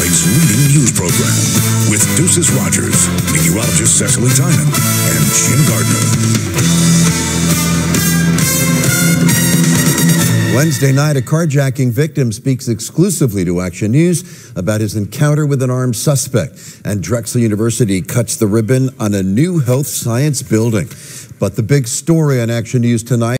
Valley's leading news program with Deuces Rogers, meteorologist Cecily Tynan, and Jim Gardner. Wednesday night, a carjacking victim speaks exclusively to Action News about his encounter with an armed suspect. And Drexel University cuts the ribbon on a new health science building. But the big story on Action News tonight